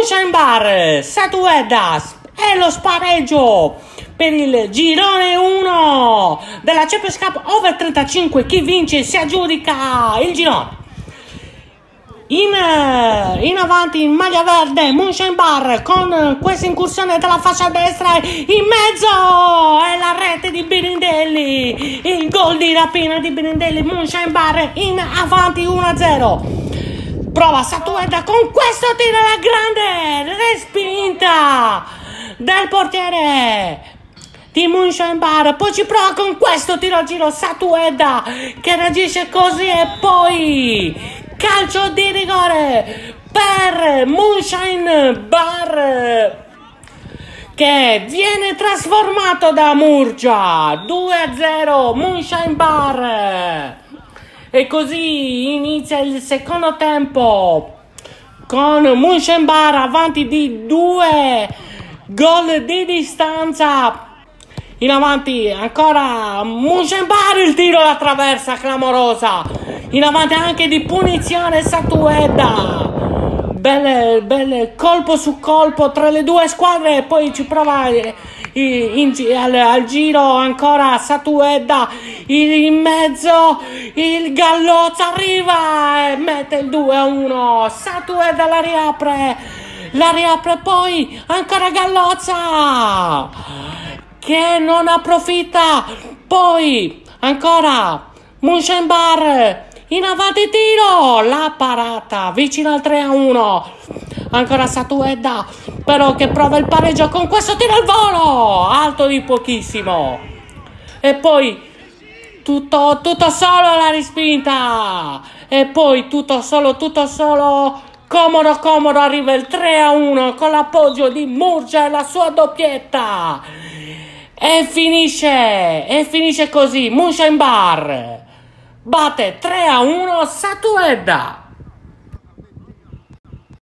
Moonshine Bar, Satuedda e lo spareggio per il girone 1 della Champions Cup over 35. Chi vince si aggiudica il girone. In avanti in maglia verde Moonshine Bar con questa incursione dalla fascia destra, in mezzo è la rete di Birindelli, il gol di rapina di Birindelli. Moonshine Bar in avanti 1-0. Prova Satuedda con questo tiro alla grande, respinta del portiere di Moonshine Bar. Poi ci prova con questo tiro al giro Satuedda che reagisce così e poi calcio di rigore per Moonshine Bar che viene trasformato da Murgia. 2-0 Moonshine Bar. E così inizia il secondo tempo con Moonshine Bar avanti di 2 gol di distanza. In avanti ancora Moonshine Bar, il tiro alla traversa clamorosa. In avanti anche di punizione Satuedda. Belle colpo su colpo tra le due squadre. E poi ci prova al giro ancora Satuedda. In mezzo il Gallozza arriva e mette il 2-1. Satuedda la riapre poi ancora Gallozza che non approfitta. Poi ancora Moonshine Bar in avanti, tiro, la parata vicino al 3-1. Ancora Satuedda però che prova il pareggio con questo tiro al volo alto di pochissimo. E poi tutto solo la respinta. E poi tutto solo comodo arriva il 3-1 con l'appoggio di Murgia e la sua doppietta. E finisce così. Moonshine Bar batte 3-1 Satuedda.